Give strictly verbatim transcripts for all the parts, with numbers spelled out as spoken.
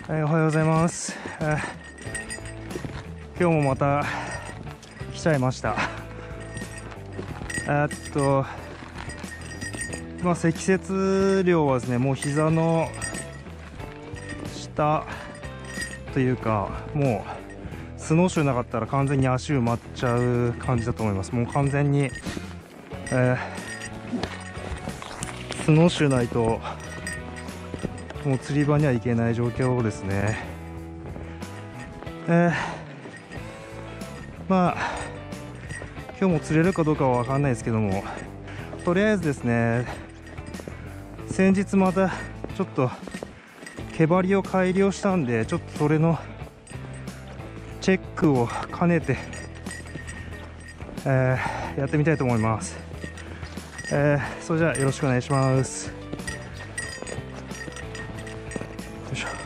はい、おはようございます。えー今日もまた来ちゃいました。えーっとまあ積雪量はですね、もう膝の下というか、もうスノーシューなかったら完全に足埋まっちゃう感じだと思います。もう完全に、えースノーシューないともう釣り場には行けない状況ですね。えー、まあ今日も釣れるかどうかは分かんないですけども、とりあえずですね、先日またちょっと毛針を改良したんで、ちょっとそれのチェックを兼ねて、えー、やってみたいと思います。えー、それじゃあよろしくお願いします。よいしょ。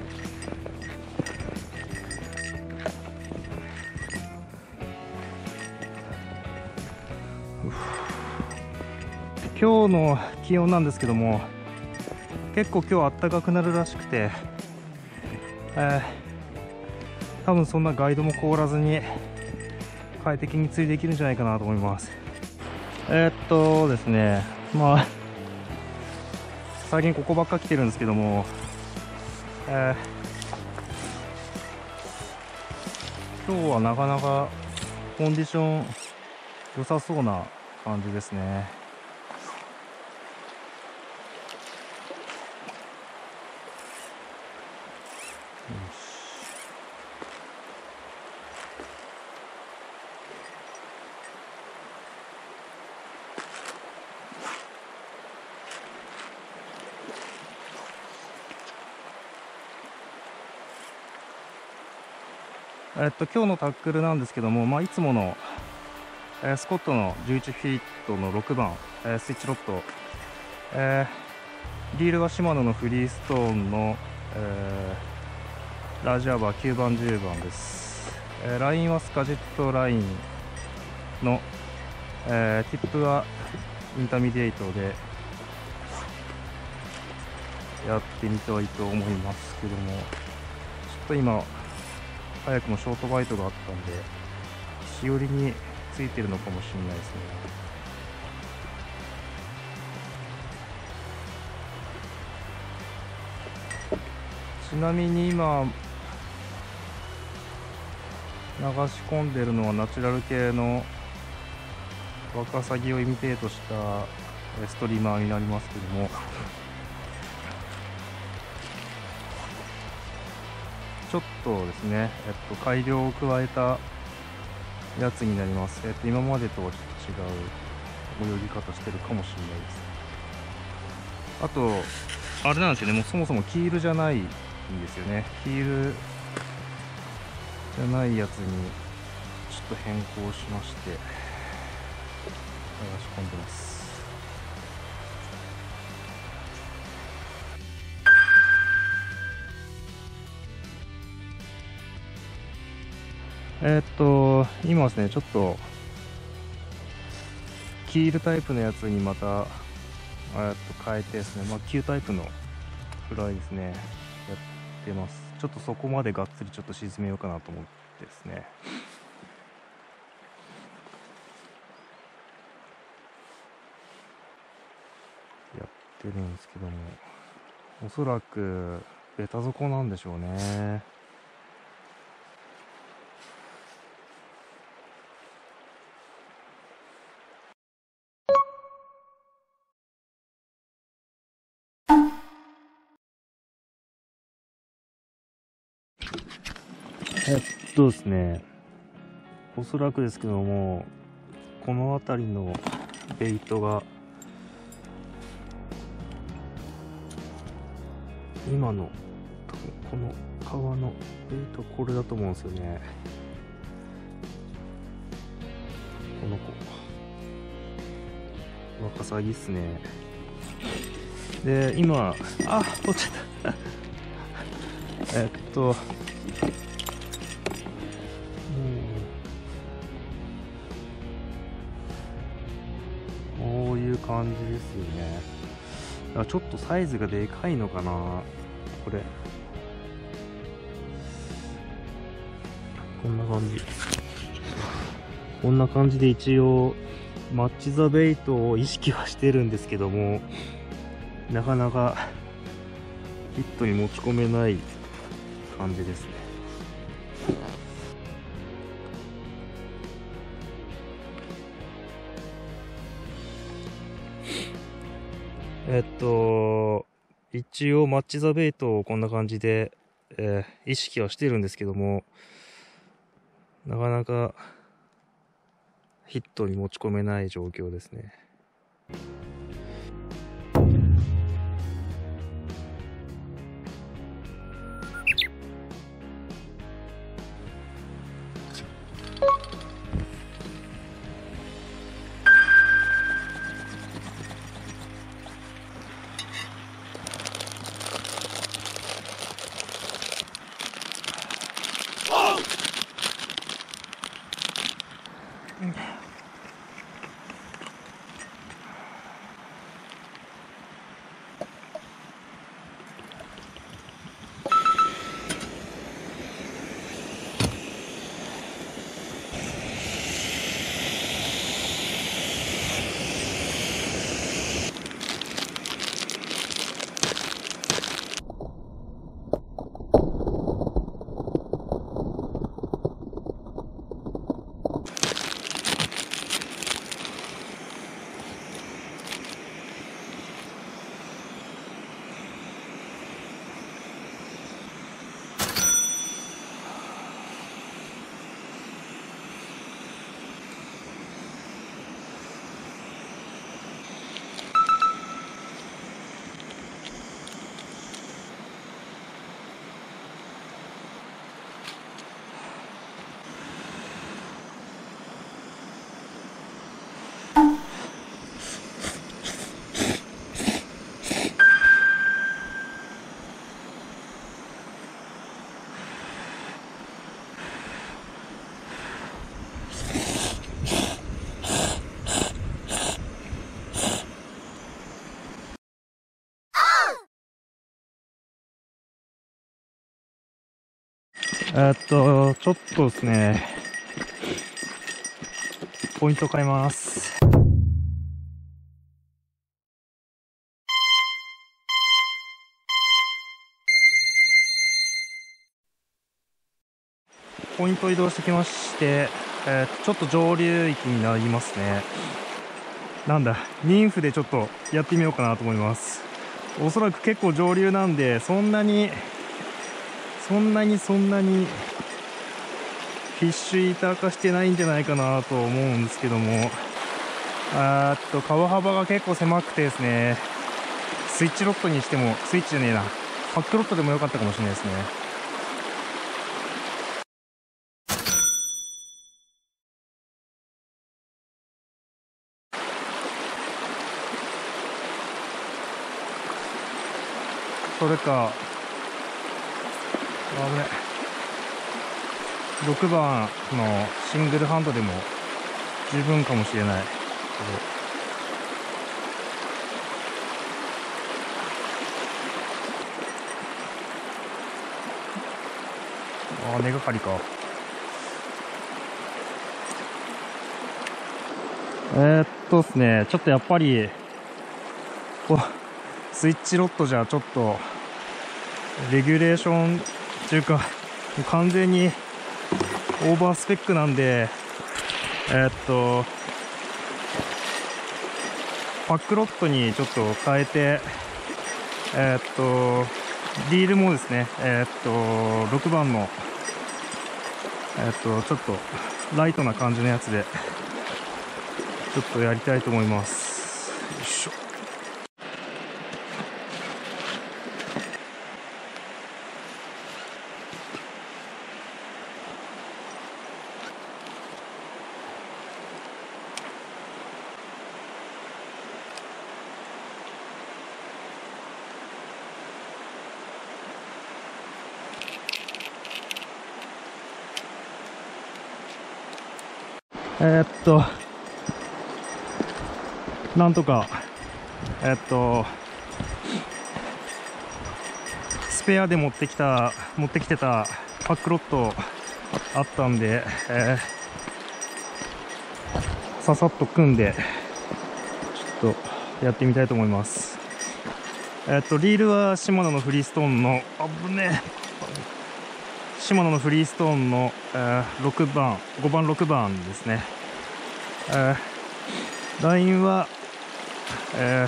今日の気温なんですけども、結構今日暖かくなるらしくて、えー、多分そんなガイドも凍らずに快適に釣りできるんじゃないかなと思います。えー、っとですねまあ最近ここばっか来てるんですけども、えー、今日はなかなかコンディション良さそうな感じですね。えっと今日のタックルなんですけども、まあ、いつもの、えー、スコットのじゅういちフィートのろくばん、えー、スイッチロッド、えー、リールはシマノのフリーストーンの、えー、ラージアーバーきゅうばんじゅうばんです。えー、ラインはスカジェットラインの、えー、ティップはインターミディエイトでやってみたいと思いますけども、ちょっと今早くもショートバイトがあったんで、しおりについてるのかもしれないですね。ちなみに今流し込んでるのはナチュラル系のワカサギをイミテートしたストリーマーになりますけども、ちょっとですね、えっと、改良を加えたやつになります。えっと、今までとはちょっと違う泳ぎ方してるかもしれないです。あとあれなんですよね、もうそもそもキールじゃないんですよね。キールじゃないやつにちょっと変更しまして流し込んでます。えー、っと今ですね、ちょっとキールタイプのやつにまたえっと変えてですね、まあ、旧タイプのフライですねやってます。ちょっとそこまでがっつりちょっと沈めようかなと思ってですね、やってるんですけども、おそらくベタ底なんでしょうね。えっとですね、おそらくですけども、この辺りのベイトが今のこの川のベイト、これだと思うんですよね。この子ワカサギっすね。で今あ取っちゃったえっとこういう感じですよね。ちょっとサイズがでかいのかなこれ。 こんな感じ。こんな感じで一応、マッチ・ザ・ベイトを意識はしてるんですけども、なかなかヒットに持ち込めない感じですね。えっと、一応マッチ・ザ・ベイトをこんな感じで、えー意識はしてるんですけども、なかなかヒットに持ち込めない状況ですね。えっと、ちょっとですね、ポイント変えます。ポイント移動してきまして、えー、ちょっと上流域になりますね。なんだ、ニンフでちょっとやってみようかなと思います。おそらく結構上流なんで、そんなに、そんなにそんなに、フィッシュイーター化してないんじゃないかなと思うんですけども、あーっと、川幅が結構狭くてですね、スイッチロットにしても、スイッチじゃねえな、パックロットでもよかったかもしれないですね。それか、危ね。ろくばんのシングルハンドでも十分かもしれない。ああ、根がかりか。えー、っとですね、ちょっとやっぱり、こう、スイッチロットじゃちょっと、レギュレーションっていうか、もう完全にオーバースペックなんで、えー、っと、パックロットにちょっと変えて、えー、っと、リールもですね、えー、っと、ろくばんの、えー、っと、ちょっとライトな感じのやつで、ちょっとやりたいと思います。よいしょ。えー、っと、なんとか、えー、っと、スペアで持ってきた、持ってきてたパックロットあったんで、えー、ささっと組んでちょっとやってみたいと思います。えっとリールはシマノのフリーストーンのあぶねえシマノのフリーストーンの、えー、ろくばんごばんろくばんですね。えー、ラインは、え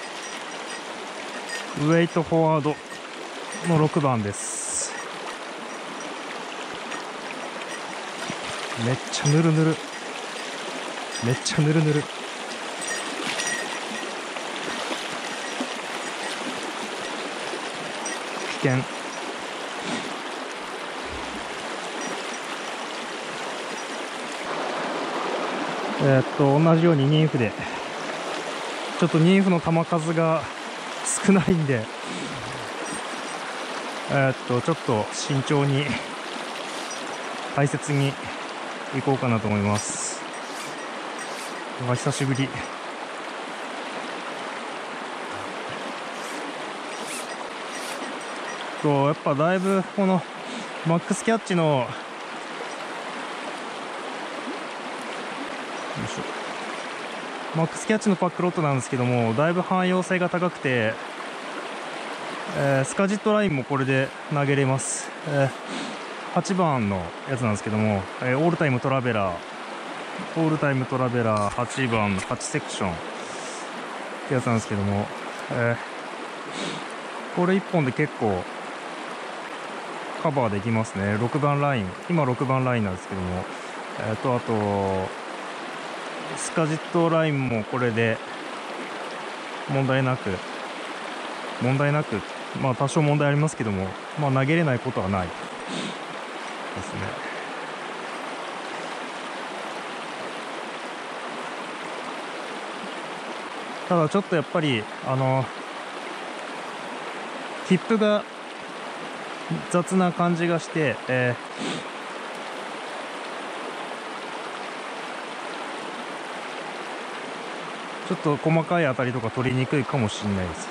ー、ウェイトフォワードのろくばんです。めっちゃぬるぬるめっちゃぬるぬる危険。えー、っと同じようににインフでちょっとにインフの球数が少ないんで、えー、っとちょっと慎重に大切にいこうかなと思います。久しぶり。とやっぱだいぶこのマックスキャッチのよいしょマックスキャッチのパックロットなんですけども、だいぶ汎用性が高くて、えー、スカジットラインもこれで投げれます。えー、はちばんのやつなんですけども、えー、オールタイムトラベラーオールタイムトラベラーはちばんはちセクションってやつなんですけども、えー、これいっぽんで結構カバーできますね。ろくばんライン、今ろくばんラインなんですけども、えー、とあとスカジットラインもこれで問題なく問題なくまあ多少問題ありますけども、まあ投げれないことはないですね。ただちょっとやっぱりあのティップが雑な感じがして、えー、ちょっと細かい当たりとか取りにくいかもしれないです。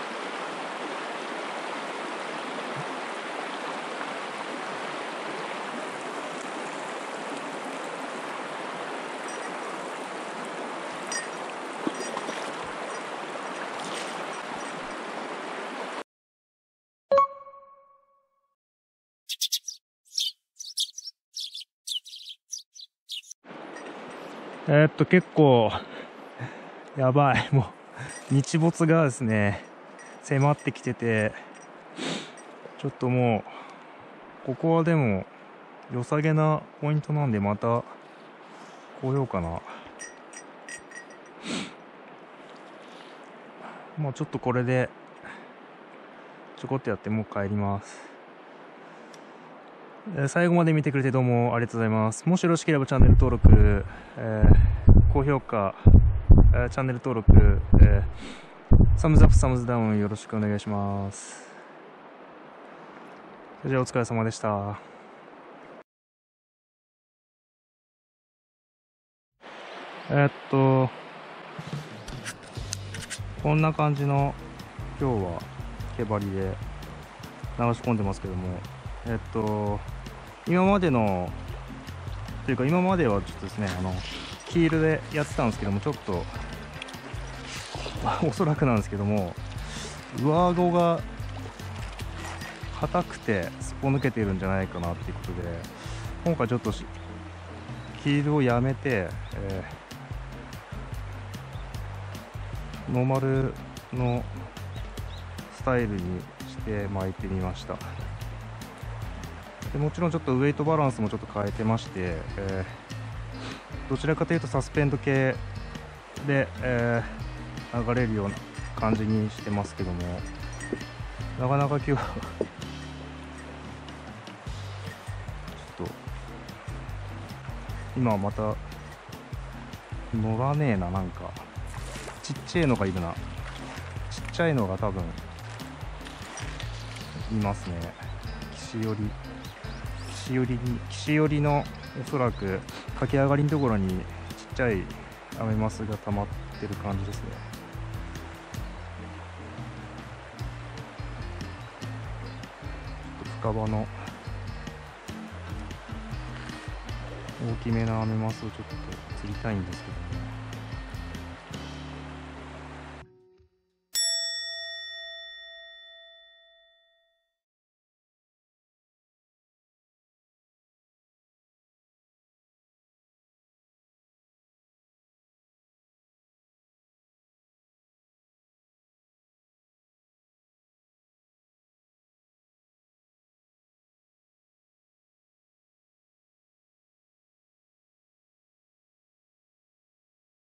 えー、っと結構やばい、もう日没がですね迫ってきてて、ちょっともうここはでも良さげなポイントなんでまた来ようかな。もうちょっとこれでちょこっとやってもう帰ります。最後まで見てくれてどうもありがとうございます。もしよろしければチャンネル登録、えー、高評価、えー、チャンネル登録、えー、サムズアップサムズダウンよろしくお願いします。それじゃあお疲れ様でした。えー、っとこんな感じの今日は毛張りで流し込んでますけども、えー、っと今までのというか今まではちょっとですねあのヒールでやってたんですけども、ちょっとおそらくなんですけども上顎が硬くてすっぽ抜けてるんじゃないかなっていうことで、今回ちょっとヒールをやめて、えー、ノーマルのスタイルにして巻いてみました。でもちろんちょっとウエイトバランスもちょっと変えてまして、えー、どちらかというとサスペンド系で、えー、流れるような感じにしてますけども、なかなか今日はちょっと今また乗らねえな、なんかちっちゃいのがいるな、ちっちゃいのが多分いますね。岸寄り岸寄りに岸寄りのおそらく駆け上がりのところにちっちゃいアメマスが溜まってる感じですね。ちょっと深場の大きめなアメマスをちょっと釣りたいんですけどね。